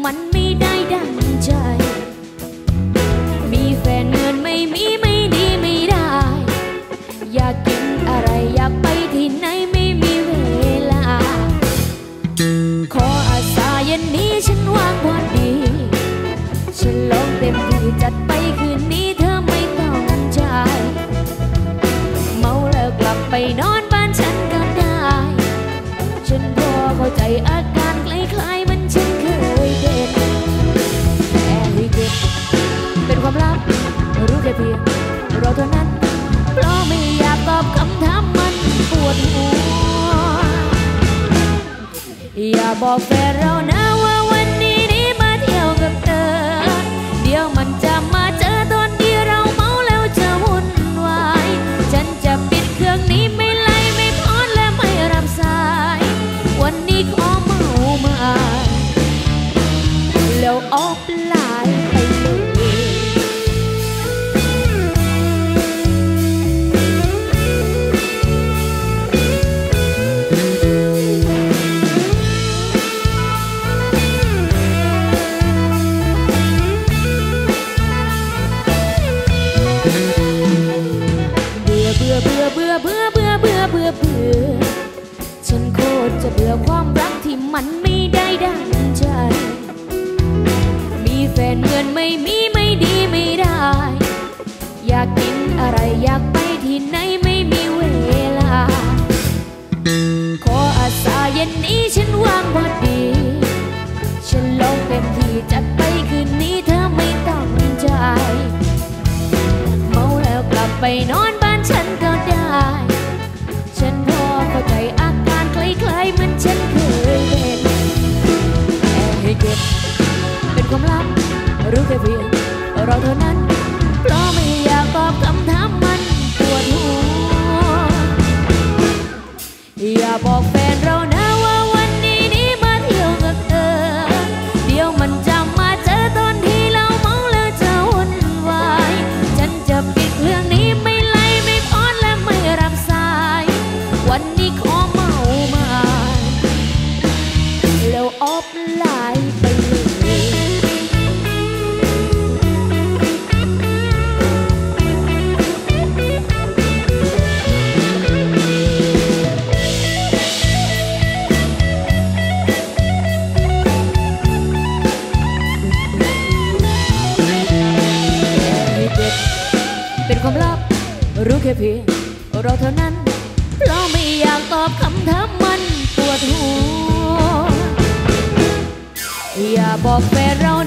มันไม่ได้ดังใจมีแฟนเงินไม่มีไม่ดีไม่ได้อยากกินอะไรอยากไปที่ไหนไม่มีเวลาขออาสาเย็นนี้ฉันว่างพอดีฉันลองเต็มที่จัดไปคืนนี้เธอไม่ต้องจ่ายเมาแล้วกลับไปนอนบ้านฉันก็ได้ฉันพอเข้าใจอาการคล้ายๆมันฉันเคยเป็นแต่ให้เก็บเป็นความลับรู้แค่เพียงเราเท่านั้นเพราะไม่อยากตอบคำถามมันปวดหัวอย่าบอกแฟนเรานะว่าวันนี้นี่มาเที่ยวกับเธอเดี๋ยวมันจะมาเจอตอนที่เราเมาแล้วจะวุ่นวายฉันจะปิดเครื่องนี้ไม่ไล่ไม่พอดและไม่รับสายวันนี้ขอเมามาแล้วออกไลน์ไปเลยฉันโคตรจะเบื่อความรักที่มันไม่ได้ดังใจมีแฟนเงินไม่มีไม่ดีไม่ได้อยากกินอะไรอยากไปที่ไหนไม่มีเวลาขออาสาเย็นนี้ฉันว่างพอดีฉันลองเต็มที่จัดไปคืนนี้เธอไม่ต้องจ่ายเมาแล้วกลับไปนอนบ้านฉันก็ได้ฉันพอเข้าใจอาการคล้ายๆมันฉันเคยเป็นแต่ให้เก็บเป็นความลับรู้แค่เพียงเราเท่านั้นเพราะไม่อยากตอบคำถามมันปวดหัวอย่าบอกแฟนเรานะว่าวันนี้นี่มาเที่ยวกับเธอเดี๋ยวมันจะมาเจอตอนที่เราเมาแล้วจะวุ่นวายฉันจะปิดเครื่องนี้ไม่ไล่ไม่พอดและไม่รับสายวันนี้ขอเมามาแล้วออฟไลน์ไปเลยเป็นความลับรู้แค่เพียงเราเท่านั้นเพราะไม่อยากตอบคำถามมันปวดหัวอย่าบอกแฟนเรา